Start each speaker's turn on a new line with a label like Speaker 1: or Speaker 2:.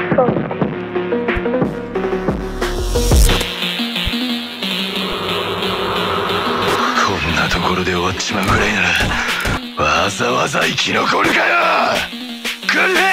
Speaker 1: こんなところで終わっちまうぐらいならわざわざ生き残るかよ。これ